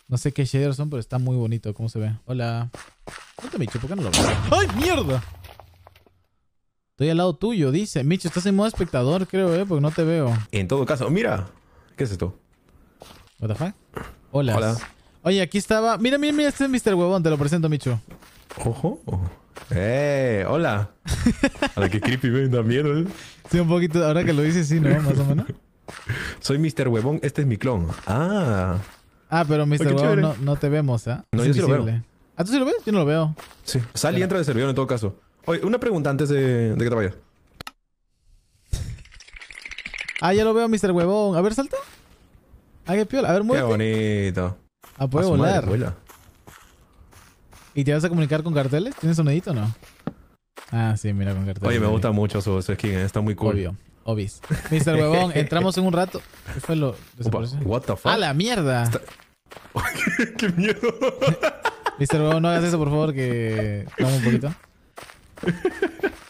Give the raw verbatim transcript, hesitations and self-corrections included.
No sé qué shaders son, pero está muy bonito cómo se ve. Hola. ¿Dónde Micho? ¿Por qué no lo veo? ¡Ay, mierda! Estoy al lado tuyo, dice. Micho, estás en modo espectador, creo, eh, porque no te veo. En todo caso, mira. ¿Qué es esto? What the fuck? Hola. Hola. Oye, aquí estaba... Mira, mira, mira, este es mister Huevón. Te lo presento, Micho. Ojo. ¡Eh! ¡Hola! A la que creepy me da miedo, ¿eh? Sí, un poquito. Ahora que lo dices, sí, ¿no? Más o menos. Soy mister Huevón. Este es mi clon. Ah. Ah, pero mister Ay, qué Huevón chévere. no, no te vemos, ¿eh? No, Es yo sí lo veo. invisible. ¿Ah, tú sí lo ves? Yo no lo veo. Sí. Sal y Espera. entra de servidor en todo caso. Oye, una pregunta antes de, de que te vayas. Ah, ya lo veo, mister Huevón. A ver, salta. Ah, qué piola. A ver, Qué muévete. bonito. Ah, puede A su madre, volar. vuela. ¿Y te vas a comunicar con carteles? ¿Tienes sonidito o no? Ah, sí, mira, con carteles. Oye, me gusta mucho su, su skin, eh, está muy cool. Obvio. Obis. mister Huevón, entramos en un rato. ¿Qué fue lo? Opa, ¿Desapareció? what the fuck? ¡Ah, la mierda! Está- ¡Qué miedo! mister Huevón, no hagas eso, por favor, que... Vamos un poquito.